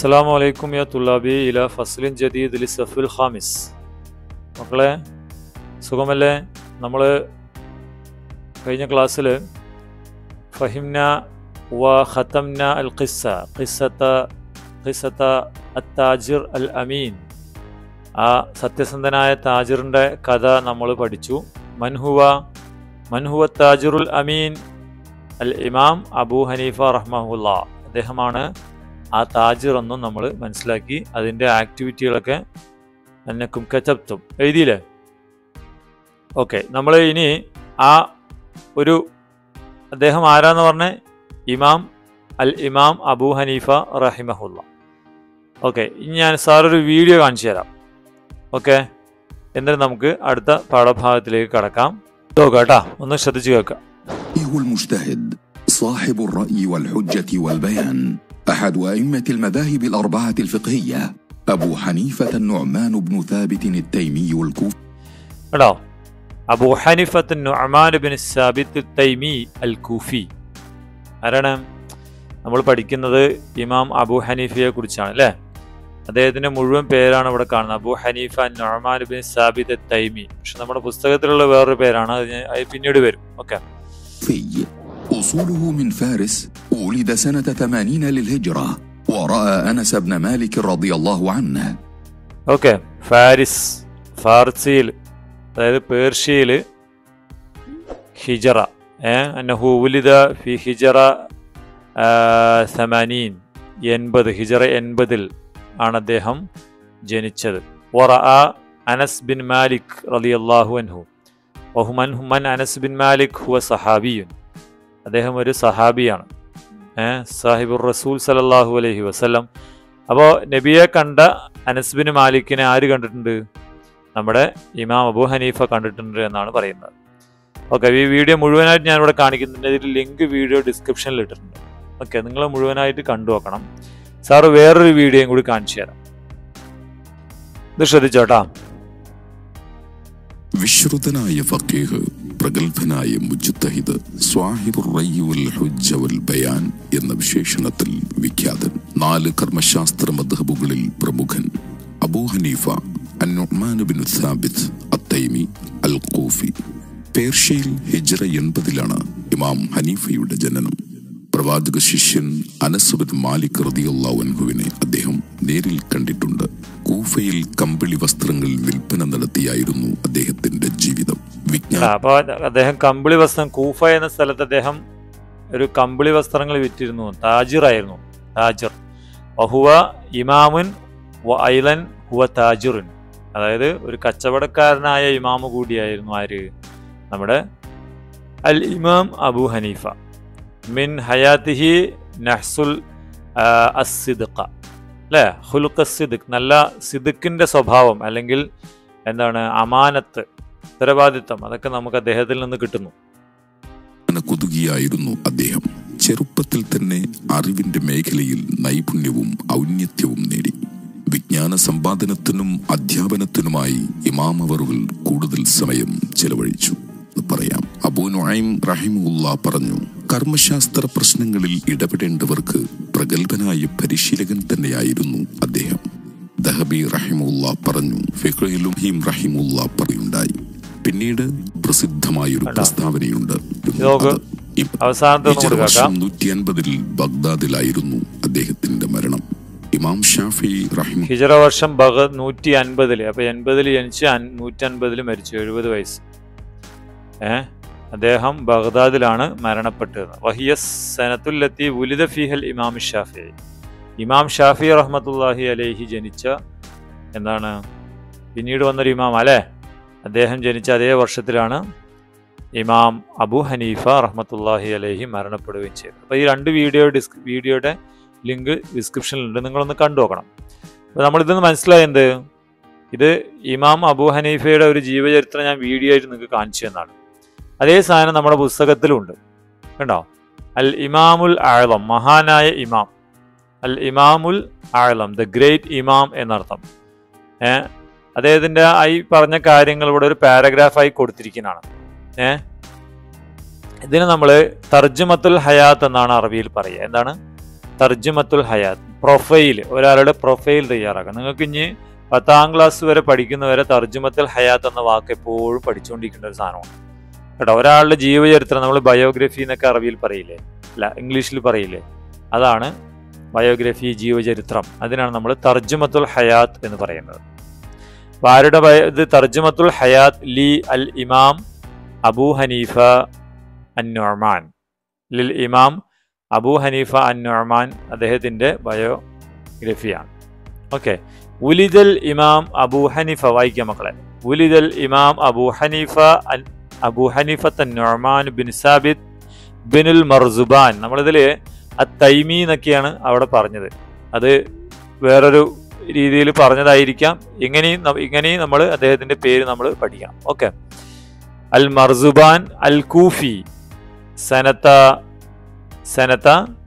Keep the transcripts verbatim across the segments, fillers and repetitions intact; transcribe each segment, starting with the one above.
അസ്സലാമു അലൈക്കും യാ തുല്ലാബി ഇലാ ഫസ്ലിൻ ജദീദ് ലിസഫിൽ ഖാമിസ്. മക്കളെ സുഖമല്ലേ? നമ്മൾ കഴിഞ്ഞ ക്ലാസ്സിൽ ഫഹിംന വ ഖതംന അൽ ഖിസ്സ ഖിസ്സത ഖിസ്സത അത്താജിർ അൽ അമീൻ, ആ സത്യസന്ധനായ താജിറിൻ്റെ കഥ നമ്മൾ പഠിച്ചു. മൻഹുവ മൻഹുവ താജിറുൽ അമീൻ അൽ ഇമാം അബൂ ഹനീഫ റഹ്മഹുല്ലാ. അദ്ദേഹമാണ് ആ താജിർ എന്നും നമ്മൾ മനസ്സിലാക്കി. അതിൻ്റെ ആക്ടിവിറ്റികളൊക്കെ എന്നക്കും കച്ചപ്തും എഴുതിയില്ലേ? ഓക്കെ, നമ്മൾ ഇനി ആ ഒരു അദ്ദേഹം ആരാന്ന് പറഞ്ഞ ഇമാം അൽ ഇമാം അബൂ ഹനീഫ റഹിമഹുല്ല. ഓക്കെ, ഇനി ഞാൻ സാറൊരു വീഡിയോ കാണിച്ചു തരാം. ഓക്കെ, എന്നിട്ട് നമുക്ക് അടുത്ത പാഠഭാഗത്തിലേക്ക് കടക്കാം. കേട്ടാ, ഒന്ന് ശ്രദ്ധിച്ചു കേൾക്കാം. صاحب الرأي والحجة والبيان أحد أئمة المذاهب الأربعة الفقهية أبو حنيفة النعمان بن ثابت التيمي الكوفي. لا أبو حنيفة النعمان بن ثابت التيمي الكوفي. ആരാണ്? നമ്മൾ പഠിക്കുന്നത് ഇമാം അബൂ ഹനീഫയെ കുറിച്ചാണ് അല്ലേ? അദ്ദേഹത്തിൻ്റെ മുഴുവൻ പേരാണ് ഇവിടെ കാണുന്നത്, Abu Hanifa Numan bin Sabit Taimi. പക്ഷെ നമ്മുടെ പുസ്തകത്തിലുള്ള വേറൊരു പേരാണ്, അത് പിന്നീട് വരും. ഓക്കെ. أصوله من فارس، ولد سنة ثمانين للهجرة، ورأى أنس بن مالك رضي الله عنه. ഓക്കെ, ഫാരിസ് ഫാർസിയിൽ, അതായത് പേർഷ്യയിൽ ഹിജറ അന്നഹു ഉലിദ ഫി ഹിജറ സമാനീൻ, എൺപത് ഹിജറ എൺപതിൽ ആണ് അദ്ദേഹം ജനിച്ചത്. വറഅ അനസ് ബിൻ മാലിക് റളിയല്ലാഹു അൻഹു. വഹുമൻ ഹുമൻ അനസ് ബിൻ മാലിക് ഹുവ സഹാബിയുൻ. അദ്ദേഹം ഒരു സഹാബിയാണ്, സാഹിബുർ റസൂൽ സല്ലല്ലാഹു അലൈഹി വസല്ലം. അപ്പോൾ നബിയെ കണ്ട അനസ് ബിൻ മാലിക്കിനെ ആര് കണ്ടിട്ടുണ്ട്? നമ്മുടെ ഇമാം അബൂ ഹനീഫ കണ്ടിട്ടുണ്ട് എന്നാണ് പറയുന്നത്. ഓക്കെ, ഈ വീഡിയോ മുഴുവനായിട്ട് ഞാനിവിടെ കാണിക്കുന്നുണ്ട്. ഇതിൽ ലിങ്ക് വീഡിയോ ഡിസ്ക്രിപ്ഷനിൽ ഇട്ടിട്ടുണ്ട്. ഓക്കെ, നിങ്ങൾ മുഴുവനായിട്ട് കണ്ടു നോക്കണം. സാറ് വേറൊരു വീഡിയോയും കൂടി കാണിച്ചു തരാം, ഇത് ശ്രദ്ധിച്ചോട്ടാ. വിശ്രുതനായ ഫഖീഹ്, പ്രഗൽഭനായ മുജ്തഹിദ്, സ്വാഹിബുർ റയ്യ് വൽ ഹുജ്ജ വൽ ബയാൻ എന്ന വിശേഷണത്തിൽ വിഖ്യാതൻ, നാല് കർമ്മശാസ്ത്ര മദ്ഹബുകളിൽ പ്രമുഖൻ അബൂ ഹനീഫ അൻ-നുഅ്മാൻ ബിൻ സാബിത് അത്തൈമി അൽ കൂഫി. പേർഷ്യയിൽ ഹിജ്റ എൺപതിലാണ് ഇമാം ഹനീഫയുടെ ജനനം. പ്രവാചക ശിഷ്യൻ അനസ് ബിൻ മാലിക് റളിയല്ലാഹു അൻഹുവിനെ അദ്ദേഹം നേരിൽ കണ്ടിട്ടുണ്ട്. കൂഫയിൽ കമ്പിളി വസ്ത്രങ്ങൾ വിൽപ്പന നടത്തിയായിരുന്നു അദ്ദേഹത്തിന്റെ ജീവിതം. അപ്പൊ അദ്ദേഹം കമ്പിളി വസ്ത്രം, കൂഫ എന്ന സ്ഥലത്ത് അദ്ദേഹം ഒരു കമ്പിളി വസ്ത്രങ്ങൾ വിറ്റിരുന്നു. താജിറായിരുന്നു, താജിർ. വഹുവ ഇമാമുൻ വ ഐലൻ ഹുവ താജിറുൻ, അതായത് ഒരു കച്ചവടക്കാരനായ ഇമാമു കൂടിയായിരുന്നു ആര്? നമ്മുടെ അൽ ഇമാം അബൂ ഹനീഫ. മിൻ ഹയാത്തിഹി നഹ്സുൽ അസ്സിദ്ഖ, അല്ലേ? ഖുലുഖ് സിദ്ഖ്, നല്ല സിദ്ഖിന്റെ സ്വഭാവം, അല്ലെങ്കിൽ എന്താണ് അമാനത്ത്, ഉത്തരവാദിത്വം, അതൊക്കെ നമുക്ക് അദ്ദേഹത്തിൽ നിന്ന് കിട്ടുന്നു. കുതുകിയായിരുന്നു അദ്ദേഹം. ചെറുപ്പത്തിൽ തന്നെ അറിവിന്റെ മേഖലയിൽ നൈപുണ്യവും ഔന്നത്യവും നേടി. വിജ്ഞാന സമ്പാദനത്തിനും അധ്യാപനത്തിനുമായി ഇമാം അവറുകൾ കൂടുതൽ സമയം ചെലവഴിച്ചു പറയാം. അബൂ നുഐം റഹിമഹുല്ലാ പറഞ്ഞു, കർമ്മശാസ്ത്ര പ്രശ്നങ്ങളിൽ ഇടപെടേണ്ടവർക്ക് പ്രഗൽഭനായ പരിശീലകൻ തന്നെയായിരുന്നു അദ്ദേഹം. ദഹബി റഹിമഹുല്ലാ പറഞ്ഞു, ഫിഖ്ഹിലും ഹീം റഹിമഹുല്ലാ പറയുണ്ടായി. പിന്നീട് പ്രസിദ്ധമായൊരു പ്രസ്താവനയുണ്ട്. നൂറ്റി അൻപതിൽ ബഗ്ദാദിലായിരുന്നു അദ്ദേഹത്തിന്റെ മരണം. ഇമാം ഷാഫി റഹിമ ഹിജറ വർഷം നൂറ്റി അൻപതില്, അപ്പൊ എൺപതിൽ ജനിച്ച് നൂറ്റി അൻപതിൽ മരിച്ചു, എഴുപത് വയസ്സ്. ഏഹ് അദ്ദേഹം ബഗ്ദാദിലാണ് മരണപ്പെട്ടത്. വഹിയ സനത്തുല്ലത്തി ഉലിദ ഫീഹൽ ഇമാം ഷാഫി. ഇമാം ഷാഫി റഹ്മത്തുള്ളാഹി അലൈഹി ജനിച്ച, എന്താണ് പിന്നീട് വന്നൊരു ഇമാം അല്ലേ, അദ്ദേഹം ജനിച്ച അതേ വർഷത്തിലാണ് ഇമാം അബൂ ഹനീഫ റഹ്മത്തുള്ളാഹി അലൈഹി മരണപ്പെടുകയും ചെയ്തു. അപ്പോൾ ഈ രണ്ട് വീഡിയോ ഡിസ്ക് വീഡിയോയുടെ ലിങ്ക് ഡിസ്ക്രിപ്ഷനിലുണ്ട്, നിങ്ങളൊന്ന് കണ്ടു നോക്കണം. അപ്പോൾ നമ്മളിതൊന്ന് മനസ്സിലായത്, ഇത് ഇമാം അബൂ ഹനീഫയുടെ ഒരു ജീവചരിത്രം ഞാൻ വീഡിയോ ആയിട്ട് നിങ്ങൾക്ക് കാണിച്ചു തന്നാണ്. അതേ സാധനം നമ്മുടെ പുസ്തകത്തിലുണ്ട്, കണ്ടോ? അൽ ഇമാമുൽ ആളം, മഹാനായ ഇമാം, അൽ ഇമാമുൽ ആളം, ദ ഗ്രേറ്റ് ഇമാം എന്നർത്ഥം. ഏഹ് അദ്ദേഹത്തിൻ്റെ ഈ പറഞ്ഞ കാര്യങ്ങൾ ഇവിടെ ഒരു പാരഗ്രാഫായി കൊടുത്തിരിക്കുന്നതാണ്. ഏഹ് ഇതിന് നമ്മൾ തർജ്ജമത്തുൽ ഹയാത്ത് എന്നാണ് അറബിയിൽ പറയുക. എന്താണ് തർജ്ജമത്തുൽ ഹയാത്ത്? പ്രൊഫൈൽ, ഒരാളുടെ പ്രൊഫൈൽ തയ്യാറാക്കാം. നിങ്ങൾക്ക് ഇനി പത്താം ക്ലാസ് വരെ പഠിക്കുന്നവരെ തർജുമത്തുൽ ഹയാത്ത് എന്ന വാക്ക് എപ്പോഴും പഠിച്ചുകൊണ്ടിരിക്കേണ്ട ഒരു സാധനമാണ് കേട്ടോ. ഒരാളുടെ ജീവചരിത്രം നമ്മൾ ബയോഗ്രഫി എന്നൊക്കെ അറബിയിൽ പറയില്ലേ, അല്ല ഇംഗ്ലീഷിൽ പറയില്ലേ, അതാണ് ബയോഗ്രഫി, ജീവചരിത്രം. അതിനാണ് നമ്മൾ തർജുമത്തുൽ ഹയാത്ത് എന്ന് പറയുന്നത്. അപ്പോൾ ആരുടെ ഇത് തർജുമത്തുൽ ഹയാത്ത് ലി അൽ ഇമാം അബൂ ഹനീഫ അൻ-നുഅ്മാൻ, ലിൽ ഇമാം അബൂ ഹനീഫ അൻ-നുഅ്മാൻ അദ്ദേഹത്തിൻ്റെ ബയോഗ്രഫിയാണ്. ഓക്കെ. ഉലിദൽ ഇമാം അബൂ ഹനീഫ, വായിക്കാം മക്കളെ. ഉലിദൽ ഇമാം അബൂ ഹനീഫ അബൂ ഹനീഫത്ത് അൻ-നുഅ്മാൻ ബിൻ സാബിത് ബിനുൽ മർസുബാൻ. നമ്മളിതിൽ അത്തൈമി എന്നൊക്കെയാണ് അവിടെ പറഞ്ഞത്, അത് വേറൊരു രീതിയിൽ പറഞ്ഞതായിരിക്കാം. ഇങ്ങനെയും ഇങ്ങനെയും നമ്മൾ അദ്ദേഹത്തിൻ്റെ പേര് നമ്മൾ പഠിക്കണം. ഓക്കെ. അൽ മർസുബാൻ അൽ കൂഫി സനത്ത സനത്ത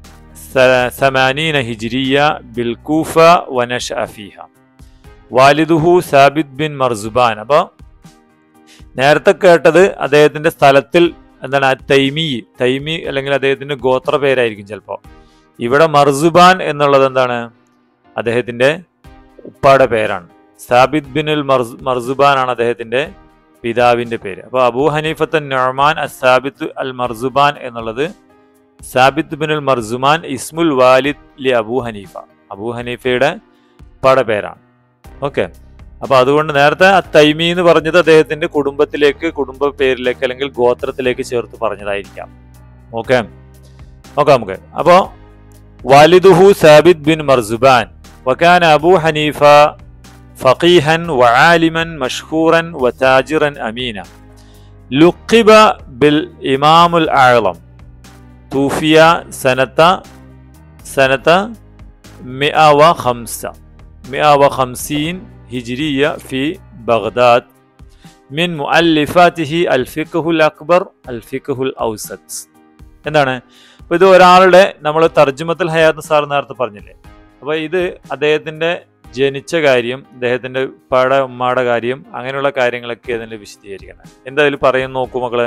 സമാനീന ഹിജ്രിയ ബിൽ കൂഫ വനശഅ ഫീഹ വാലിദുഹു സാബിത് ബിൻ മർസുബാൻ. അപ്പോൾ നേരത്തെ കേട്ടത് അദ്ദേഹത്തിൻ്റെ സ്ഥലത്തിൽ എന്താണ് തൈമി, തൈമി അല്ലെങ്കിൽ അദ്ദേഹത്തിൻ്റെ ഗോത്ര പേരായിരിക്കും ചിലപ്പോൾ. ഇവിടെ മർസുബാൻ എന്നുള്ളത് എന്താണ്, അദ്ദേഹത്തിൻ്റെ ഉപ്പാടെ പേരാണ്. സാബിത് ബിനുൽ മർസു മർസുബാൻ ആണ് അദ്ദേഹത്തിൻ്റെ പിതാവിൻ്റെ പേര്. അപ്പോൾ അബൂ ഹനീഫത്ത് നുഅ്മാൻ അസാബിത്ത് അൽ മർസുബാൻ എന്നുള്ളത് സാബിത്ത് ബിനുൽ മർസുമാൻ ഇസ്മുൽ വാലിദ് ലി അബൂ ഹനീഫ, അബൂ ഹനീഫയുടെ ഉപ്പാടെ പേരാണ്. ഓക്കെ. അപ്പോൾ അതുകൊണ്ട് നേരത്തെ തൈമി എന്ന് പറഞ്ഞത് അദ്ദേഹത്തിൻ്റെ കുടുംബത്തിലേക്ക്, കുടുംബ പേരിലേക്ക് അല്ലെങ്കിൽ ഗോത്രത്തിലേക്ക് ചേർത്ത് പറഞ്ഞതായിരിക്കാം. ഓക്കെ നോക്കാം നമുക്ക്. അപ്പോൾ വാലിദുഹു സാബിത് ബിൻ മർസുബാൻ വകാന അബൂ ഹനീഫ ഫഖീഹൻ വആലിമൻ മഷ്ഹൂറൻ വതാജിറൻ അമീന ലുഖിബ ബിൽ ഇമാമുൽ അഅ്ളം തൂഫിയ സനത സനത മിഅ വ ഖംസ മിഅ വ ഖംസീൻ ഹിജ്രിയ ഫി ബഗ്ദാദ് മിൻ മുഅല്ലിഫാതിഹി അൽ ഫിഖ്ഹുൽ അക്ബർ അൽ ഫിഖ്ഹുൽ ഔസത്ത്. എന്താണ് അപ്പോൾ ഇത് ഒരാളുടെ നമ്മൾ തർജുമത്തുൽ ഹയാത്ത് സാർ നേരത്തെ പറഞ്ഞില്ലേ, അപ്പോൾ ഇത് അദ്ദേഹത്തിൻ്റെ ജനിച്ച കാര്യം, അദ്ദേഹത്തിൻ്റെ ഉപ്പാടെ ഉമ്മാടെ കാര്യം, അങ്ങനെയുള്ള കാര്യങ്ങളൊക്കെ അതിൽ വിശദീകരിക്കണം. എന്താ അതിൽ പറയുന്നു നോക്കൂ മക്കളെ.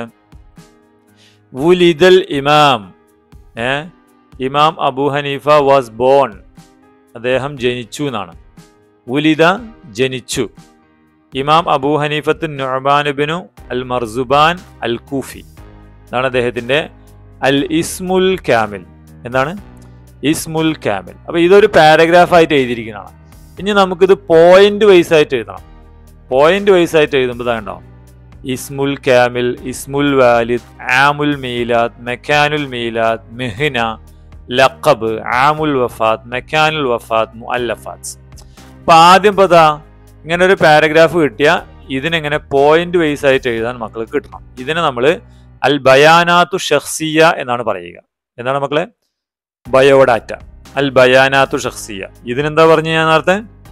വുലിദൽ ഇമാം, ഏ ഇമാം അബൂ ഹനീഫ വാസ് ബോൺ, അദ്ദേഹം ജനിച്ചു എന്നാണ്. ഉലിദ ജനിച്ചു. ഇമാം അബൂ ഹനീഫത്ത് നുഅ്മാൻ ബിനു അൽ മർസുബാൻ അൽ കൂഫി എന്നാണ് അദ്ദേഹത്തിൻ്റെ അൽ ഇസ്മുൽ കാമിൽ. എന്താണ് ഇസ്മുൽ കാമിൽ? അപ്പോൾ ഇതൊരു പാരഗ്രാഫായിട്ട് എഴുതിയിരിക്കുന്നതാണ്. ഇനി നമുക്കിത് പോയിന്റ് വൈസ് ആയിട്ട് എഴുതണം. പോയിന്റ് വൈസ് ആയിട്ട് എഴുതുമ്പോൾ ഉണ്ടാവും ഇസ്മുൽ കാമിൽ, ഇസ്മുൽ വാലിദ്, ആമുൽ മീലാദ്, മെക്കാനുൽ മീലാദ്, മെഹ്ന, ലഖബ്, ആമുൽ വഫാത്ത്, മെക്കാനുൽ വഫാത്ത്, മുഅല്ലഫാത്ത്. അപ്പം ആദ്യം ഇപ്പോൾ ഇതാ ഇങ്ങനെ ഒരു പാരഗ്രാഫ് കിട്ടിയാൽ ഇതിനെങ്ങനെ പോയിന്റ് വൈസ് ആയിട്ട് എഴുതാൻ മക്കൾക്ക് കിട്ടണം. ഇതിനെ നമ്മൾ അൽ ബയാനാത്തു ഷഖ്സിയ എന്നാണ് പറയുക. എന്താണ് മക്കളെ? ബയോഡാറ്റ. അൽ ബയാനാത്തു ഷഖ്സിയ. ഇതിനെന്താ പറഞ്ഞു ഞാൻ നേരത്തെ?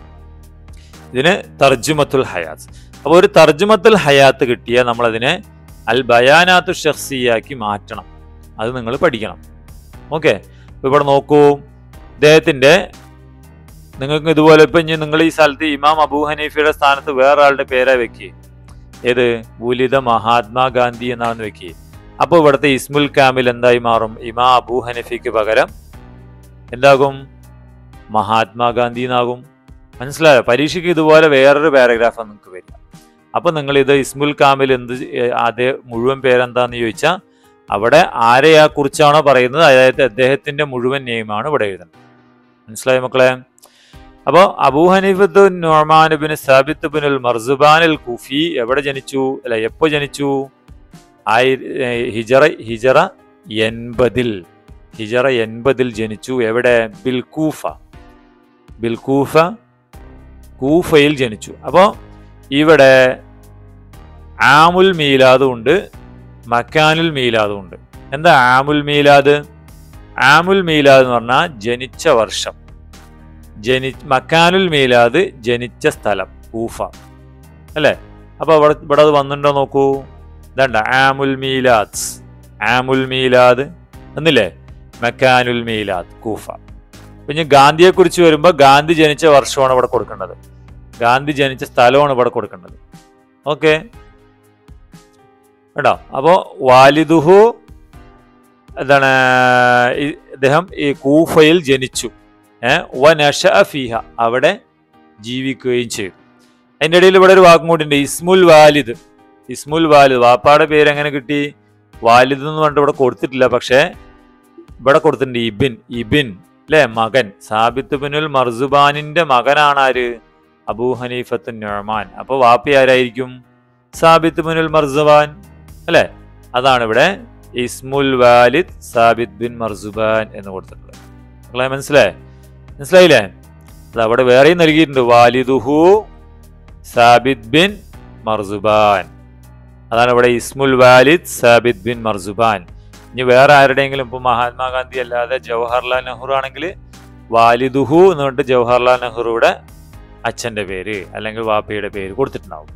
ഇതിന് തർജുമത്തുൽ ഹയാത്ത്. അപ്പോൾ ഒരു തർജുമത്തുൽ ഹയാത്ത് കിട്ടിയാൽ നമ്മളതിനെ അൽ ബയാനാത്തു ഷഖ്സിയാക്കി മാറ്റണം. അത് നിങ്ങൾ പഠിക്കണം. ഓക്കെ. അപ്പോൾ ഇവിടെ നോക്കൂ, ഇദ്ദേഹത്തിൻ്റെ നിങ്ങൾക്ക് ഇതുപോലെ ഇപ്പം ഇനി നിങ്ങൾ ഈ സ്ഥലത്ത് ഇമാം അബൂ ഹനീഫയുടെ സ്ഥാനത്ത് വേറെ ആളുടെ പേരാ വെക്കുക. ഏത്? ഉലിദ മഹാത്മാഗാന്ധി എന്നാണ് വെക്കുക. അപ്പോൾ ഇവിടുത്തെ ഇസ്മുൽ കാമിൽ എന്തായി മാറും? ഇമാം അബൂ ഹനീഫയ്ക്ക് പകരം എന്താകും? മഹാത്മാഗാന്ധി എന്നാകും. മനസ്സിലായോ? പരീക്ഷയ്ക്ക് ഇതുപോലെ വേറൊരു പാരഗ്രാഫാണ് നിങ്ങൾക്ക് വരിക. അപ്പം നിങ്ങളിത് ഇസ്മുൽ കാമിൽ എന്ത് അതേ മുഴുവൻ പേരെന്താന്ന് ചോദിച്ചാൽ അവിടെ ആരെയാ കുറിച്ചാണോ പറയുന്നത്, അതായത് അദ്ദേഹത്തിൻ്റെ മുഴുവൻ നെയിമാണ് ഇവിടെ എഴുതുന്നത്. മനസ്സിലായോ മക്കളെ? അപ്പോൾ അബൂ ഹനീഫത്ത് നുഅ്മാൻ ബിൻ സാബിത്ത് ബിനുൽ മർസുബാൻ അൽ കൂഫി എവിടെ ജനിച്ചു? അല്ല, എപ്പോൾ ജനിച്ചു? ആയി ഹിജറ ഹിജറ എൺപതിൽ ഹിജറ എൺപതിൽ ജനിച്ചു. എവിടെ? ബിൽ കൂഫ. ബിൽ കൂഫ, കൂഫയിൽ ജനിച്ചു. അപ്പോൾ ഇവിടെ ആമുൽ മീലാദും ഉണ്ട്, മക്കാനുൽ മീലാദും ഉണ്ട്. എന്താ ആമുൽ മീലാദ്? ആമുൽ മീലാദ് എന്ന് പറഞ്ഞാൽ ജനിച്ച വർഷം. ജനി മക്കാനുൽ മീലാദ് ജനിച്ച സ്ഥലം കൂഫ അല്ലേ? അപ്പോൾ അവിടെ ഇവിടെ അത് വന്നിട്ടുണ്ടോ നോക്കൂ. ഇതണ്ട ആമുൽ മീലാദ്, ആമുൽ മീലാദ് എന്നില്ലേ? മക്കാനുൽ മീലാദ് കൂഫ. പിന്നെ ഗാന്ധിയെക്കുറിച്ച് വരുമ്പോൾ ഗാന്ധി ജനിച്ച വർഷമാണ് ഇവിടെ കൊടുക്കേണ്ടത്, ഗാന്ധി ജനിച്ച സ്ഥലമാണ് ഇവിടെ കൊടുക്കേണ്ടത്. ഓക്കെ കേട്ടോ? അപ്പോൾ വാലിദുഹു എന്താണ്? ഇദ്ദേഹം ഈ കൂഫയിൽ ജനിച്ചു. ഏഹ് വ നശഅ ഫീഹ, അവിടെ ജീവിക്കുകയും ചെയ്തു. അതിൻ്റെ ഇടയിൽ ഇവിടെ ഒരു വാക്കും കൂടി ഉണ്ട്, ഇസ്മുൽ വാലിദ്. ഇസ്മുൽ വാലിദ്, വാപ്പാടെ പേര് എങ്ങനെ കിട്ടി? വാലിദ് എന്ന് പറഞ്ഞിട്ട് ഇവിടെ കൊടുത്തിട്ടില്ല, പക്ഷേ ഇവിടെ കൊടുത്തിട്ടുണ്ട് ഇബിൻ. ഇബിൻ അല്ലെ, മകൻ. സാബിത്ത് ബിനുൽ മർസുബാനിന്റെ മകനാണ് ആര്? അബൂ ഹനീഫത്ത് നുഅ്മാൻ. അപ്പൊ വാപ്പി ആരായിരിക്കും? സാബിത്ത് ബിനുൽ മർസുബാൻ അല്ലെ. അതാണ് ഇവിടെ ഇസ്മുൽ വാലിദ് സാബിത്ത് ബിൻ മർസുബാൻ എന്ന് കൊടുത്തിട്ടുള്ളത്. നിങ്ങളെ മനസ്സിലായി മനസ്സിലായില്ലേ? അത് അവിടെ വേറെയും നൽകിയിട്ടുണ്ട്, വാലിദുഹു സാബിത്ത് ബിൻ മർസുബാൻ. അതാണ് ഇവിടെ ഇസ്മുൽ വാലിദ് സാബിത്ത് ബിൻ മർസുബാൻ. ഇനി വേറെ ആരുടെയെങ്കിലും ഇപ്പൊ മഹാത്മാഗാന്ധി അല്ലാതെ ജവഹർലാൽ നെഹ്റു ആണെങ്കിൽ വാലിദുഹു എന്ന് പറഞ്ഞിട്ട് ജവഹർലാൽ നെഹ്റുവിടെ അച്ഛന്റെ പേര് അല്ലെങ്കിൽ വാപ്പയുടെ പേര് കൊടുത്തിട്ടുണ്ടാവും.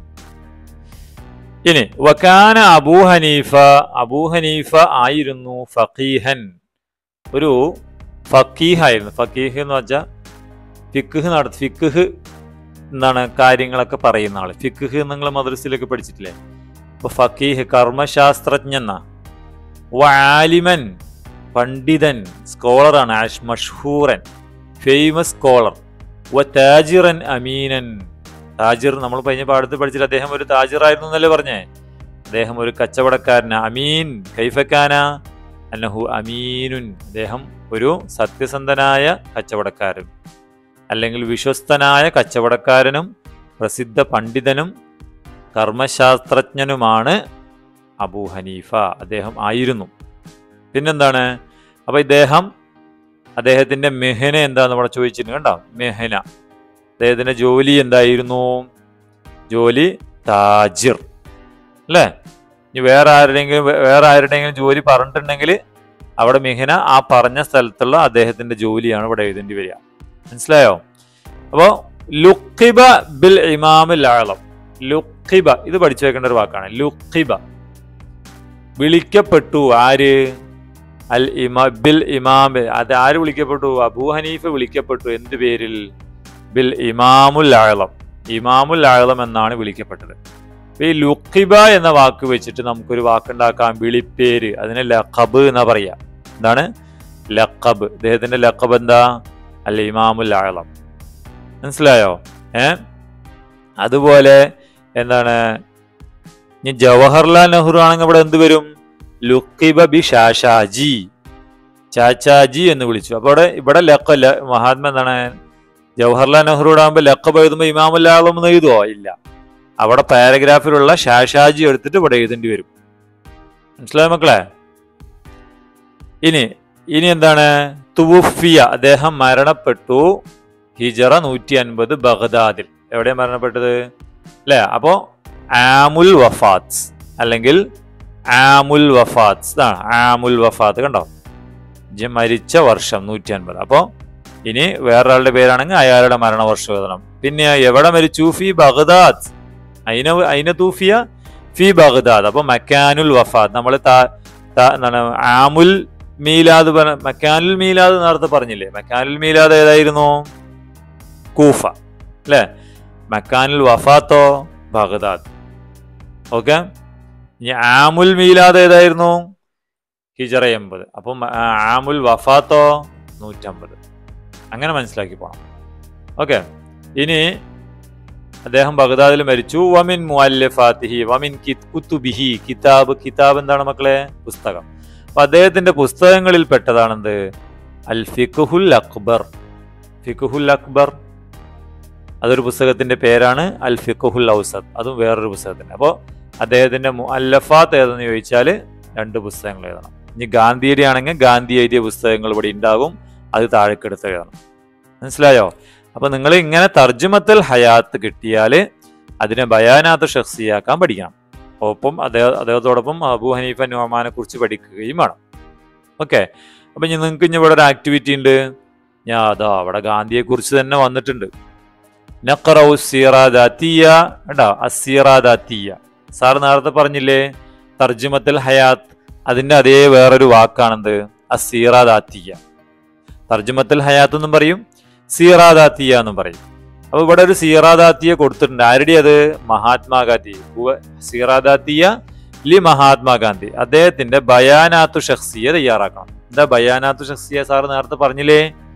ഇനി വകാന അബൂ ഹനീഫ, അബൂ ഹനീഫ ആയിരുന്നു ഫഖീഹൻ, ഒരു ഫഖീഹ് ആയിരുന്നു. ഫഖീഹ് എന്ന് വെച്ചാൽ ഫിഖ് നടത്തി, ഫിഖ് എന്താണ് കാര്യങ്ങളൊക്കെ പറയുന്ന ആള്. ഫിഖ് നിങ്ങൾ മദ്രസയിലൊക്കെ പഠിച്ചിട്ടില്ലേ? അപ്പൊ ഫഖീഹ് കർമ്മശാസ്ത്രജ്ഞൻ എന്നാ. വആലിമൻ പണ്ഡിതൻ, സ്കോളറാണ്. മഷ്ഹൂറൻ ഫേമസ് സ്കോളർ. വ താജിറൻ അമീനൻ, താജിർ നമ്മൾ കഴിഞ്ഞ പാഠത്തിൽ പഠിച്ചിട്ട് അദ്ദേഹം ഒരു താജിറായിരുന്നു എന്നല്ലേ പറഞ്ഞേ? അദ്ദേഹം ഒരു കച്ചവടക്കാരൻ. അമീൻ കൈഫക്കാന അന്നഹു അമീനുൻ, അദ്ദേഹം ഒരു സത്യസന്ധനായ കച്ചവടക്കാരൻ അല്ലെങ്കിൽ വിശ്വസ്തനായ കച്ചവടക്കാരനും പ്രസിദ്ധ പണ്ഡിതനും കർമ്മശാസ്ത്രജ്ഞനുമാണ് അബൂ ഹനീഫ. അദ്ദേഹം ആയിരുന്നു. പിന്നെന്താണ്? അപ്പൊ ഇദ്ദേഹം അദ്ദേഹത്തിന്റെ മെഹന എന്താന്ന് ഇവിടെ ചോദിച്ചിട്ടുണ്ട് കണ്ടോ? മെഹന, അദ്ദേഹത്തിന്റെ ജോലി എന്തായിരുന്നു? ജോലി താജിർ അല്ലേ. ഇനി വേറെ ആരുടെയെങ്കിലും വേറെ ആരുടെയെങ്കിലും ജോലി പറഞ്ഞിട്ടുണ്ടെങ്കിൽ അവിടെ മെഹന ആ പറഞ്ഞ സ്ഥലത്തുള്ള അദ്ദേഹത്തിന്റെ ജോലിയാണ് ഇവിടെ എഴുതേണ്ടി വരിക. മനസ്സിലായോ? അപ്പോ ലുഖിബ ബിൽ ഇമാമുൽ അഅ്ളം. ലുഖിബ ഇത് പഠിച്ചു വെക്കേണ്ട ഒരു വാക്കാണ്. ലുഖിബ വിളിക്കപ്പെട്ടു. ആര്? അൽ ഇമാ ബിൽ ഇമാം. അത് ആര് വിളിക്കപ്പെട്ടു? അബൂ ഹനീഫ വിളിക്കപ്പെട്ടു. എന്ത് പേരിൽ? ബിൽ ഇമാമുൽ അഅ്ളം. ഇമാമുൽ അഅ്ളം എന്നാണ് വിളിക്കപ്പെട്ടത്. ഈ ലുഖിബ എന്ന വാക്ക് വെച്ചിട്ട് നമുക്കൊരു വാക്കുണ്ടാക്കാം, വിളിപ്പേര്. അതിന് ലഖബ് എന്നാ പറയാ. എന്താണ് ലഖബ്? അദ്ദേഹത്തിന്റെ ലഖബ് എന്താ? അൽ ഇമാമുൽ അഅ്ളം. മനസ്സിലായോ? ഏ അതുപോലെ എന്താണ്, ഇനി ജവഹർലാൽ നെഹ്റു ആണെങ്കിൽ ഇവിടെ എന്ത് വരും? ലുഖിബ ബി ഷാഷാജി, ചാച്ചാജി എന്ന് വിളിച്ചു. അപ്പൊ ഇവിടെ ഇവിടെ ലഖ മഹാത്മ എന്താണ്, ജവഹർലാൽ നെഹ്റുവിടെ ആകുമ്പോൾ ലഖബ് എഴുതുമ്പോൾ ഇമാമുൽ അഅ്ളം എന്ന് എഴുതുവോ? ഇല്ല. അവിടെ പാരഗ്രാഫിലുള്ള ഷാഷാജി എടുത്തിട്ട് ഇവിടെ എഴുതേണ്ടി വരും. മനസ്സിലായോ മക്കളെ? ഇനി ഇനി എന്താണ്? തുവുഫിയ, അദ്ദേഹം മരണപ്പെട്ടു. ഹിജറ നൂറ്റി അൻപത് ബഗ്ദാദിൽ. എവിടെയാണ് മരണപ്പെട്ടത്? അല്ലേ? അപ്പോ ആമുൽ വഫാത്ത് അല്ലെങ്കിൽ ആമുൽ വഫാത്ത്, ഇതാണ് ആമുൽ വഫാത്ത്. കണ്ടോ? മരിച്ച വർഷം നൂറ്റി അൻപത്. അപ്പോ ഇനി വേറൊരാളുടെ പേരാണെങ്കിൽ അയാളുടെ മരണവർഷം എഴുതണം. പിന്നെ എവിടെ മരിച്ചു? ഫി ബഗ്ദാദ്. അയിന അയിന തൂഫിയ ഫി ബഗ്ദാദ്. അപ്പൊ മക്കാനുൽ വഫാത്ത് നമ്മൾ എന്താണ് ആമുൽ മീലാദ്, മക്കാനുൽ മീലാദ് നേരത്തെ പറഞ്ഞില്ലേ? മക്കാനുൽ മീലാദ് ഏതായിരുന്നു? കൂഫ അല്ലെ. മക്കാനുൽ വഫാത്തോ ബഗ്ദാദ്. ഓക്കെ. ഇനി ആമുൽ മീലാദ് ഏതായിരുന്നു? ഹിജറ എൺപത്. അപ്പം ആമുൽ വഫാത്തോ നൂറ്റമ്പത്. അങ്ങനെ മനസ്സിലാക്കി പോണം. ഓക്കെ. ഇനി അദ്ദേഹം ബഗ്ദാദിൽ മരിച്ചു. വമിൻ മുഅല്ലഫാത്തിഹി വമിൻ കുതുബിഹി. കിതാബ്, കിതാബ് എന്താണ് മക്കളെ? പുസ്തകം. അപ്പൊ അദ്ദേഹത്തിന്റെ പുസ്തകങ്ങളിൽ പെട്ടതാണെന്ത്? അൽ ഫിഖ്ഹുൽ അക്ബർ. ഫിഖ്ഹുൽ അക്ബർ അതൊരു പുസ്തകത്തിന്റെ പേരാണ്. അൽ ഫിഖ്ഹുൽ ഔസത്ത് അതും വേറൊരു പുസ്തകത്തിന്റെ. അപ്പോൾ അദ്ദേഹത്തിന്റെ മുഅല്ലഫാത്ത് ഏതെന്ന് ചോദിച്ചാൽ രണ്ട് പുസ്തകങ്ങൾ എഴുതണം. ഇനി ഗാന്ധിയുടെ ആണെങ്കിൽ ഗാന്ധി എഴുതിയ പുസ്തകങ്ങൾ ഇവിടെ ഉണ്ടാകും, അത് താഴേക്കെടുത്ത് എഴുതണം. മനസ്സിലായോ? അപ്പൊ നിങ്ങൾ ഇങ്ങനെ തർജുമത്തുൽ ഹയാത്ത് കിട്ടിയാൽ അതിനെ ബയാനാത്ത് ഷഖ്സിയാക്കാൻ പഠിക്കണം. ഒപ്പം അദ്ദേഹം അദ്ദേഹത്തോടൊപ്പം അബൂ ഹനീഫ നുഅ്മാനെ കുറിച്ച് പഠിക്കുകയും വേണം. ഓക്കെ. അപ്പൊ നിങ്ങൾക്ക് ഇനി ഇവിടെ ഒരു ആക്ടിവിറ്റി ഉണ്ട്. ഞാൻ അതാ അവിടെ ഗാന്ധിയെ കുറിച്ച് തന്നെ വന്നിട്ടുണ്ട്. നഖറഉ സിറാദാത്തിയ. കേട്ടോ? അസിറാദാത്തിയ സാർ നേരത്തെ പറഞ്ഞില്ലേ? തർജുമത്തുൽ ഹയാത്ത്, അതിന്റെ അതേ വേറൊരു വാക്കാണെന്ത്? അസിറാദാത്തിയ. തർജുമത്തുൽ ഹയാത്ത് എന്നും പറയും, സീറാദാത്തിയ എന്നും പറയും. അപ്പൊ ഇവിടെ ഒരു സീറാദാത്തിയ കൊടുത്തിട്ടുണ്ട്. ആരുടെ അത്? മഹാത്മാഗാന്ധി. സീറാദാത്തിയ ലി മഹാത്മാഗാന്ധി. അദ്ദേഹത്തിന്റെ ബയാനാത്തു ഷഖ്സിയ തയ്യാറാക്കണം. എന്താ ബയാനാത്തു ഷഖ്സിയ? സാർ നേരത്തെ പറഞ്ഞില്ലേ?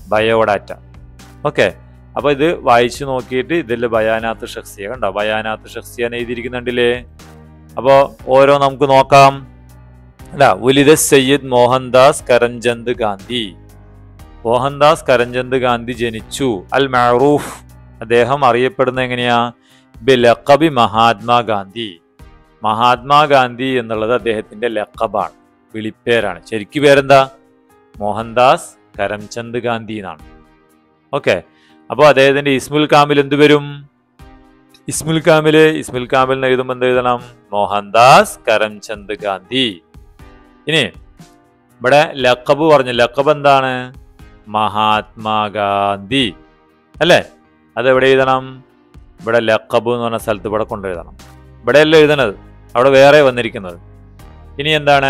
ബയോഡാറ്റ. ഓക്കെ, അപ്പോൾ ഇത് വായിച്ചു നോക്കിയിട്ട് ഇതിൽ ബയാനാത്ത് ഷഖ്സിയ കണ്ടോ, ബയാനാത്ത് ഷഖ്സിയ എഴുതിയിരിക്കുന്നുണ്ടല്ലേ. അപ്പോൾ ഓരോ നമുക്ക് നോക്കാം. അല്ല, ഉലിദ സയ്യിദ് മോഹൻദാസ് കരംചന്ദ് ഗാന്ധി. മോഹൻദാസ് കരംചന്ദ് ഗാന്ധി ജനിച്ചു. അൽ മഅറൂഫ്, അദ്ദേഹം അറിയപ്പെടുന്ന എങ്ങനെയാ, ബിലഖബി മഹാത്മാഗാന്ധി. മഹാത്മാഗാന്ധി എന്നുള്ളത് അദ്ദേഹത്തിന്റെ ലഖബാണ്, വിളിപ്പേരാണ്. ശരിക്കും പേരെന്താ, മോഹൻദാസ് കരംചന്ദ് ഗാന്ധി എന്നാണ്. ഓക്കെ, അപ്പോൾ അദ്ദേഹത്തിന്റെ ഇസ്മുൽ കാമിൽ എന്ത് വരും? ഇസ്മുൽ കാമില് ഇസ്മുൽ കാമിൽ എന്ന് എഴുതുമ്പോൾ എന്ത് എഴുതണം? മോഹൻദാസ് കരംചന്ദ് ഗാന്ധി. ഇനി ഇവിടെ ലഖബ് പറഞ്ഞു. ലഖബ് എന്താണ്? മഹാത്മാഗാന്ധി അല്ലേ? അതെവിടെ എഴുതണം? ഇവിടെ ലഖബ് എന്ന് പറഞ്ഞ സ്ഥലത്ത് ഇവിടെ കൊണ്ടെഴുതണം. ഇവിടെ അല്ല എഴുതണത്, അവിടെ വേറെ വന്നിരിക്കുന്നത്. ഇനി എന്താണ്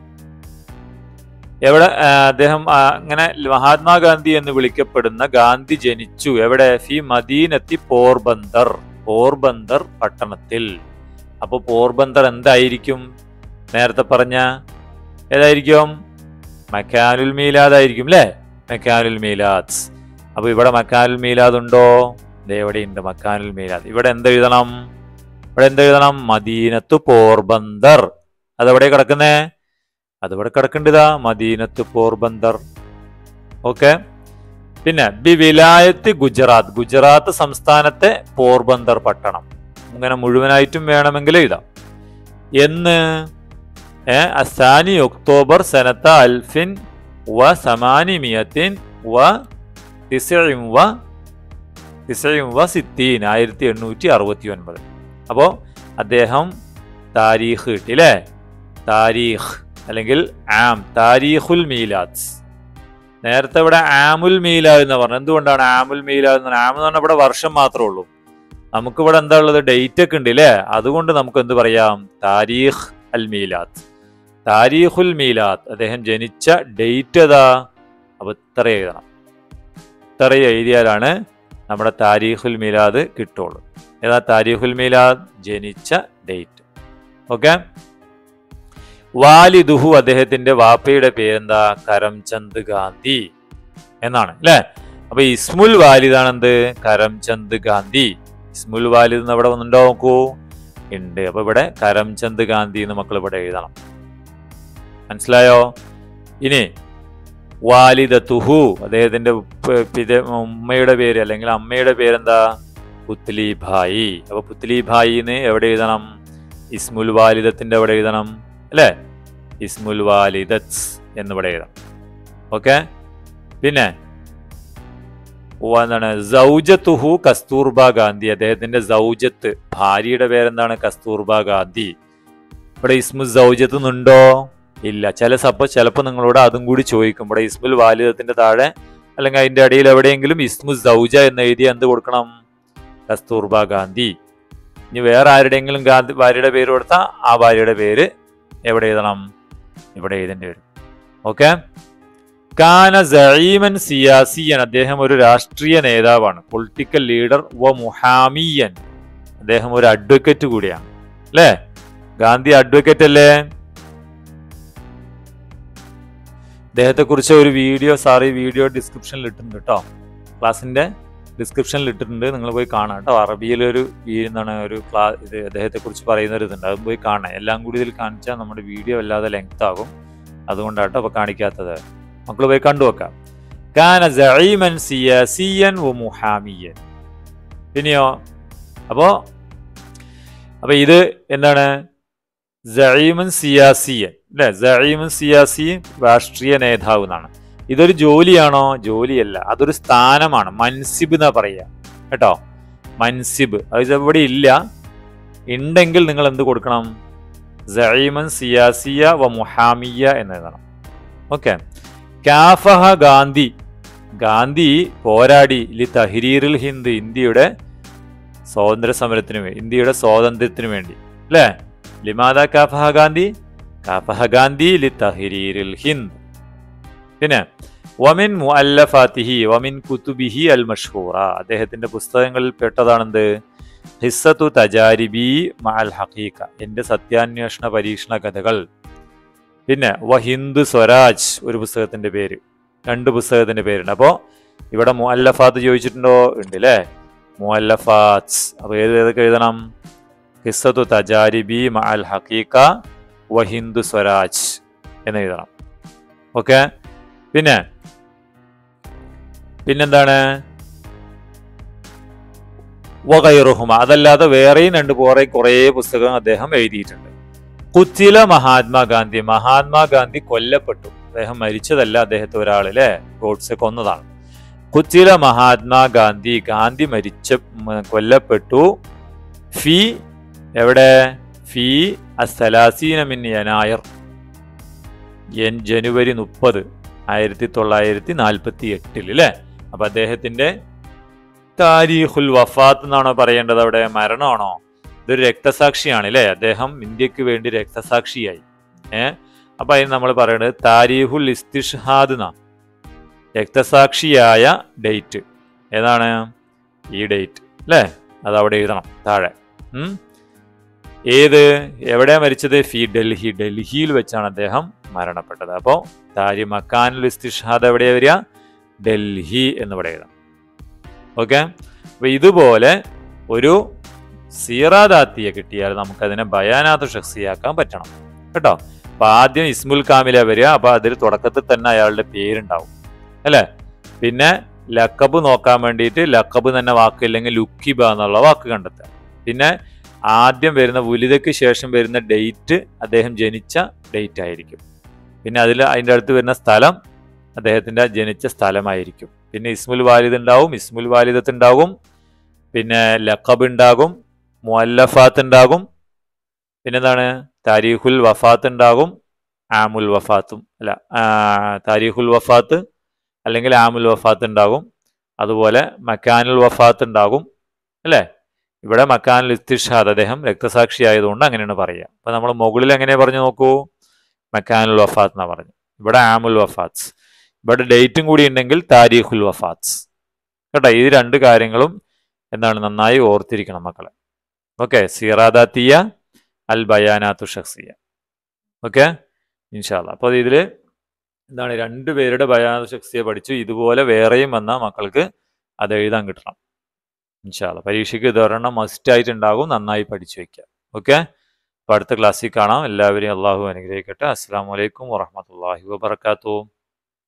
എവിടെ അദ്ദേഹം അങ്ങനെ മഹാത്മാഗാന്ധി എന്ന് വിളിക്കപ്പെടുന്ന ഗാന്ധി ജനിച്ചു എവിടെ? ഫി മദീനത്തി പോർബന്ദർ, പോർബന്ദർ പട്ടണത്തിൽ. അപ്പൊ പോർബന്ദർ എന്തായിരിക്കും? നേരത്തെ പറഞ്ഞ ഏതായിരിക്കും? മക്കാനുൽ മീലാദ് ആയിരിക്കും അല്ലേ? മക്കാനുൽ മീലാദ്. അപ്പൊ ഇവിടെ മക്കാനുൽ മീലാദ് ഉണ്ടോ? ഇതെവിടെയുണ്ട് മക്കാനുൽ മീലാദ്. ഇവിടെ എന്തെഴുതണം? ഇവിടെ എന്തെഴുതണം? മദീനത്ത് പോർബന്ദർ. അതെവിടെ കിടക്കുന്നേ? അതിവിടെ കിടക്കേണ്ടതാ, മദീനത്ത് പോർബന്ദർ. ഓക്കെ, പിന്നെ ബി വിലായത്ത് ഗുജറാത്ത്, ഗുജറാത്ത് സംസ്ഥാനത്തെ പോർബന്ദർ പട്ടണം. ഇങ്ങനെ മുഴുവനായിട്ടും വേണമെങ്കിൽ എഴുതാം. എന്ന് ഏഹ് അസാനി ഒക്ടോബർ സനത്ത അൽഫിൻ വ സമാനിമിയത്തിൻ വ തിസഇൻ വ തിസഇൻ വ സിത്തീൻ, ആയിരത്തി എണ്ണൂറ്റി അറുപത്തി ഒൻപത്. അപ്പോൾ അദ്ദേഹം താരീഖ് കിട്ടി അല്ലേ? താരീഖ് അല്ലെങ്കിൽ ആം, താരീഖുൽ മീലാദ്. നേരത്തെ ഇവിടെ ആമുൽ മീലാദ് എന്ന് പറഞ്ഞു. എന്തുകൊണ്ടാണ് ആമുൽ മീലാദ് എന്ന് പറഞ്ഞാൽ? ആം എന്ന് പറഞ്ഞാൽ ഇവിടെ വർഷം മാത്രമേ ഉള്ളൂ. നമുക്കിവിടെ എന്താ ഉള്ളത്? ഡേറ്റ് ഒക്കെ ഉണ്ട് അല്ലേ? അതുകൊണ്ട് നമുക്ക് എന്ത് പറയാം? താരീഖ് അൽ മീലാദ്, താരീഖുൽ മീലാദ്. അദ്ദേഹം ജനിച്ച ഡേറ്റ് ഏതാ? അപ്പൊ ഇത്ര എഴുതണം. ഇത്ര എഴുതിയാലാണ് നമ്മുടെ താരീഖുൽ മീലാദ് കിട്ടുള്ളൂ. ഏതാ താരീഖുൽ മീലാദ്? ജനിച്ച ഡേറ്റ്. ഓക്കെ, വാലിദുഹു, അദ്ദേഹത്തിന്റെ വാപ്പയുടെ പേരെന്താ? കരംചന്ദ് ഗാന്ധി എന്നാണ് അല്ലെ? അപ്പൊ ഇസ്മുൽ വാലിദാണ് എന്ത്? കരംചന്ദ് ഗാന്ധി. ഇസ്മുൽ വാലിദ് എന്ന് ഇവിടെ വന്നിട്ടുണ്ടോ? നോക്കൂ, ഉണ്ട്. അപ്പൊ ഇവിടെ കരംചന്ദ് ഗാന്ധി എന്ന് മക്കൾ ഇവിടെ എഴുതണം. മനസ്സിലായോ? ഇനി വാലിദത്തുഹു, അദ്ദേഹത്തിന്റെ ഉമ്മയുടെ പേര് അല്ലെങ്കിൽ അമ്മയുടെ പേരെന്താ? പുത്ലി ഭായി. അപ്പൊ പുത്ലി ഭായിന്ന് എവിടെ എഴുതണം? ഇസ്മുൽ വാലിദത്തിന്റെ എവിടെ എഴുതണം അല്ലേ? ഇസ്മുൽ വാലിദത്ത് എന്നിവിടെ എഴുതാം. ഓക്കെ, പിന്നെ എന്താണ്? സൗജത്തുഹു കസ്തൂർബ ഗാന്ധി, അദ്ദേഹത്തിന്റെ സൗജത്ത് ഭാര്യയുടെ പേരെന്താണ്? കസ്തൂർബ ഗാന്ധി. ഇവിടെ ഇസ്മു സൗജത്ത് എന്നുണ്ടോ? ഇല്ല. ചില സപ്പോ ചിലപ്പോൾ നിങ്ങളോട് അതും കൂടി ചോദിക്കും. ഇവിടെ ഇസ്മുൽ വാലിദത്തിന്റെ താഴെ അല്ലെങ്കിൽ അതിന്റെ അടിയിൽ എവിടെയെങ്കിലും ഇസ്മു സൗജ എന്ന് എഴുതി എന്ത് കൊടുക്കണം? കസ്തൂർബ ഗാന്ധി. ഇനി വേറെ ആരുടെയെങ്കിലും ഗാന്ധി ഭാര്യയുടെ പേര് കൊടുത്താൽ ആ ഭാര്യയുടെ പേര് എവിടെ എഴുതണം? ഇവിടെ എഴുതേണ്ടി വരും. ഓക്കെ, കാന സഈമൻ സിയാസിയൻ, അദ്ദേഹം ഒരു രാഷ്ട്രീയ നേതാവാണ്. Political leader. വ മുഹാമിയൻ, അദ്ദേഹം ഒരു അഡ്വക്കേറ്റ് കൂടിയാണ് അല്ലേ? ഗാന്ധി അഡ്വക്കേറ്റ് അല്ലേ? അദ്ദേഹത്തെ കുറിച്ച് ഒരു വീഡിയോ സാറി വീഡിയോ ഡിസ്ക്രിപ്ഷനിൽ ഇട്ടിട്ടുണ്ട് കേട്ടോ. ക്ലാസിന്റെ ഡിസ്ക്രിപ്ഷനിൽ ഇട്ടിട്ടുണ്ട്, നിങ്ങൾ പോയി കാണാം കേട്ടോ. അറബിയിലൊരു എന്താണ് ഒരു ക്ലാസ് ഇത് അദ്ദേഹത്തെ കുറിച്ച് പറയുന്ന ഒരു ഇതുണ്ട്, അത് പോയി കാണാം. എല്ലാം കൂടി ഇതിൽ കാണിച്ചാൽ നമ്മുടെ വീഡിയോ വല്ലാതെ ലെങ്ത് ആകും, അതുകൊണ്ടാട്ടോ അപ്പൊ കാണിക്കാത്തത്. മക്കൾ പോയി കണ്ടുവെക്കാം. കാന സഈമൻ സിയാസിയൻ വ മുഹാമിയൻ. പിന്നെയോ അപ്പോ അപ്പൊ ഇത് എന്താണ്? സഈമൻ സിയാസിയൻ അല്ലെ? സഈമൻ സിയാസി, രാഷ്ട്രീയ നേതാവ് എന്നാണ്. ഇതൊരു ജോലിയാണോ? ജോലിയല്ല, അതൊരു സ്ഥാനമാണ്. മൻസിബ് എന്നാ പറയുക കേട്ടോ. മൻസിബ് അത് ഇവിടെ ഇല്ല. ഉണ്ടെങ്കിൽ നിങ്ങൾ എന്ത് കൊടുക്കണം? സഈമൻ സിയാസിയ വ മുഹാമിയ എന്ന് എഴുതണം. ഓക്കെ, കാഫഹ ഗാന്ധി, ഗാന്ധി പോരാടി ലി തഹ്രീറിൽ ഹിന്ദ്, ഇന്ത്യയുടെ സ്വാതന്ത്ര്യ സമരത്തിന് വേണ്ടി, ഇന്ത്യയുടെ സ്വാതന്ത്ര്യത്തിന് വേണ്ടി അല്ലേ? ലിമാദ കാഫഹ ഗാന്ധി? കാഫഹ ഗാന്ധി ലി തഹ്രീറിൽ ഹിന്ദ്. പിന്നെ വമിൻ മുഅല്ലഫാതിഹി വമിൻ കുതുബിഹി അൽ മഷ്ഹൂറ, അദ്ദേഹത്തിന്റെ പുസ്തകങ്ങളിൽ പെട്ടതാണെന്ത്? ഖിസ്സത്തു തജാരിബി മഅൽ ഹഖീഖ, എന്റെ സത്യാന്വേഷണ പരീക്ഷണ കഥകൾ. പിന്നെ വ ഹിന്ദ് സ്വരാജ്, ഒരു പുസ്തകത്തിന്റെ പേര്, രണ്ട് പുസ്തകത്തിന്റെ പേരുണ്ട്. അപ്പോൾ ഇവിടെ മുഅല്ലഫാത്ത് ചോദിച്ചിട്ടുണ്ടോ? ഉണ്ട് അല്ലേ? മുഅല്ലഫാത്ത്. അപ്പോൾ ഏത് ഏതൊക്കെ എഴുതണം? ഖിസ്സത്തു തജാരിബി മഅൽ ഹഖീഖ വ ഹിന്ദു സ്വരാജ് എന്ന് എഴുതണം. ഓക്കെ. പിന്നെ പിന്നെന്താണ്? വഗൈറുഹുമ, അതല്ലാതെ വേറെയും രണ്ട് പോറെ കുറേ പുസ്തകം അദ്ദേഹം എഴുതിയിട്ടുണ്ട്. കുത്തില മഹാത്മാഗാന്ധി, മഹാത്മാഗാന്ധി കൊല്ലപ്പെട്ടു. അദ്ദേഹം മരിച്ചതല്ല, അദ്ദേഹത്തെ ഒരാൾ അല്ലേ ഗോഡ്സെ കൊന്നതാണ്. കുത്തില മഹാത്മാഗാന്ധി, ഗാന്ധി മരിച്ച കൊല്ലപ്പെട്ടു. ഫി എവിടെ? ഫി അസ്സലാസീന മിൻ യനായർ, എൻ ജനുവരി മുപ്പത് ആയിരത്തി തൊള്ളായിരത്തി നാൽപ്പത്തി എട്ടിൽ അല്ലേ. അപ്പൊ അദ്ദേഹത്തിന്റെ താരീഖുൽ വഫാത്ത് എന്നാണോ പറയേണ്ടത്? അവിടെ മരണമാണോ? ഇതൊരു രക്തസാക്ഷിയാണ് അല്ലേ. അദ്ദേഹം ഇന്ത്യക്ക് വേണ്ടി രക്തസാക്ഷിയായി. ഏഹ് അപ്പൊ അതിന് നമ്മൾ പറയുന്നത് താരീഖുൽ ഇസ്തിഷ്ഹാദ് എന്നാ. രക്തസാക്ഷിയായ ഡേറ്റ് ഏതാണ്? ഈ ഡേറ്റ് അല്ലേ. അത് അവിടെ എഴുതണം താഴെ. ഉം ഏത് എവിടെയാ മരിച്ചത്? ഫി ഡൽഹി, ഡൽഹിയിൽ വെച്ചാണ് അദ്ദേഹം മരണപ്പെട്ടത്. അപ്പോൾ താരി മക്കാനുൽ ഇസ്തിഷ്ഹാദ് എവിടെയാ വരിക? ഡൽഹി എന്ന് എഴുതാം. ഓക്കെ. അപ്പൊ ഇതുപോലെ ഒരു സീറാദാത്തിയെ കിട്ടിയാൽ നമുക്കതിനെ ബയാനാത്ത് ഷഖ്സിയാക്കാൻ പറ്റണം കേട്ടോ. അപ്പൊ ആദ്യം ഇസ്മുൽ കാമില വരിക. അപ്പൊ അതിൽ തുടക്കത്തിൽ തന്നെ അയാളുടെ പേരുണ്ടാവും അല്ലേ. പിന്നെ ലക്കബ് നോക്കാൻ വേണ്ടിയിട്ട് ലക്കബ് തന്നെ വാക്കില്ലെങ്കിൽ ലുക്കിബ എന്നുള്ള വാക്ക് കണ്ടെത്തുക. പിന്നെ ആദ്യം വരുന്ന വുലിദയ്ക്ക് ശേഷം വരുന്ന ഡേറ്റ് അദ്ദേഹം ജനിച്ച ഡേറ്റ് ആയിരിക്കും. പിന്നെ അതിൽ അതിൻ്റെ അടുത്ത് വരുന്ന സ്ഥലം അദ്ദേഹത്തിൻ്റെ ജനിച്ച സ്ഥലമായിരിക്കും. പിന്നെ ഇസ്മുൽ വാലിദ് ഉണ്ടാവും, ഇസ്മുൽ വാലിദത്ത് ഉണ്ടാകും, പിന്നെ ലഖബ് ഉണ്ടാകും, മുഅല്ലഫാത്ത് ഉണ്ടാകും, പിന്നെന്താണ് താരീഖുൽ വഫാത്ത് ഉണ്ടാകും, ആമുൽ വഫാത്തും അല്ല താരീഖുൽ വഫാത്ത് അല്ലെങ്കിൽ ആമുൽ വഫാത്ത് ഉണ്ടാകും. അതുപോലെ മക്കാനുൽ വഫാത്ത് ഉണ്ടാകും അല്ലേ. ഇവിടെ മക്കാനുൽ ഇസ്തിഷ്ഹാദ്, അദ്ദേഹം രക്തസാക്ഷി ആയതുകൊണ്ട് അങ്ങനെയാണ് പറയുക. അപ്പൊ നമ്മൾ മുകളിൽ എങ്ങനെ പറഞ്ഞു നോക്കൂ? മക്കാനുൽ വഫാത്ത് എന്നാ പറഞ്ഞു. ഇവിടെ ആമുൽ വഫാത്ത്, ഇവിടെ ഡേറ്റും കൂടി ഉണ്ടെങ്കിൽ താരീഖുൽ വഫാത്ത് കേട്ടോ. ഈ രണ്ട് കാര്യങ്ങളും എന്താണ് നന്നായി ഓർത്തിരിക്കണം മക്കളെ. ഓക്കെ. സീറാദാത്തിയ അൽ ബയാനാത്തു ഷഖ്സിയ. ഓക്കെ ഇൻഷാ അല്ലാഹ്. അപ്പോൾ ഇതിൽ എന്താണ് രണ്ട് പേരുടെ ബയാനാത്തു ഷഖ്സിയ പഠിച്ചു. ഇതുപോലെ വേറെയും വന്നാൽ മക്കൾക്ക് അത് എഴുതാൻ കിട്ടണം ഇൻഷാ അല്ലാഹ്. പരീക്ഷയ്ക്ക് ഇതൊരെണ്ണം മസ്റ്റ് ആയിട്ടുണ്ടാകും. നന്നായി പഠിച്ചു വയ്ക്കുക. ഓക്കെ. അപ്പോൾ അടുത്ത ക്ലാസ്സിൽ കാണാം. എല്ലാവരെയും അള്ളാഹു അനുഗ്രഹിക്കട്ടെ. അസ്സലാമു അലൈക്കും വറഹ്മത്തുള്ളാഹി വബറകാതുഹു.